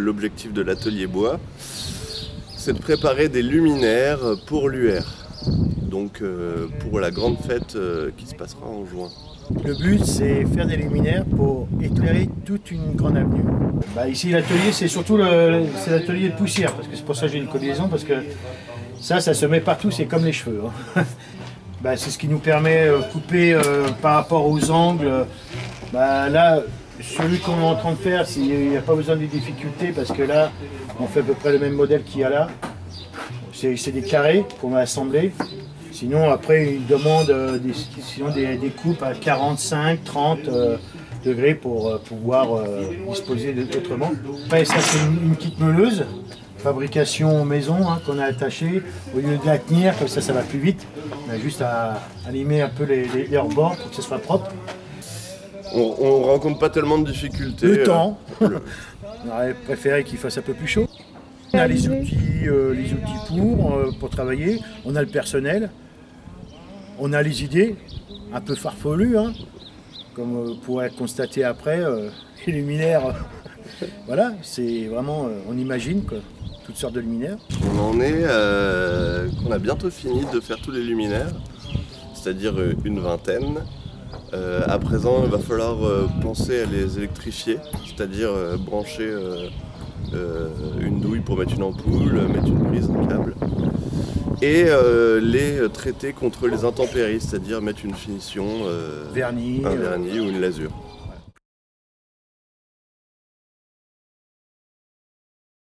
L'objectif de l'atelier bois, c'est de préparer des luminaires pour l'UR, donc pour la grande fête qui se passera en juin. Le but, c'est faire des luminaires pour éclairer toute une grande avenue. Ici, l'atelier, c'est surtout l'atelier de poussière, parce que c'est pour ça que j'ai une combinaison, parce que ça se met partout, c'est comme les cheveux. Hein. C'est ce qui nous permet de couper par rapport aux angles. Là, celui qu'on est en train de faire, il n'y a pas besoin de difficultés, parce que là, on fait à peu près le même modèle qu'il y a là. C'est des carrés qu'on va assembler. Sinon, après, il demande des coupes à 45, 30 degrés pour pouvoir disposer autrement. Après, ça, c'est une petite meuleuse, fabrication maison, hein, qu'on a attachée. Au lieu de la tenir, comme ça va plus vite. On a juste à limer un peu les rebords pour que ça soit propre. On ne rencontre pas tellement de difficultés. Le temps. On aurait préféré qu'il fasse un peu plus chaud. On a les outils pour travailler. On a le personnel. On a les idées, un peu farfelues, hein, comme vous pourrez constater après, les luminaires. Voilà, c'est vraiment, on imagine quoi, toutes sortes de luminaires. On en est qu'on a bientôt fini de faire tous les luminaires, c'est-à-dire une vingtaine. À présent, il va falloir penser à les électrifier, c'est-à-dire brancher une douille pour mettre une ampoule, mettre une prise, un câble, et les traiter contre les intempéries, c'est-à-dire mettre une finition, vernis, un vernis ou une lasure.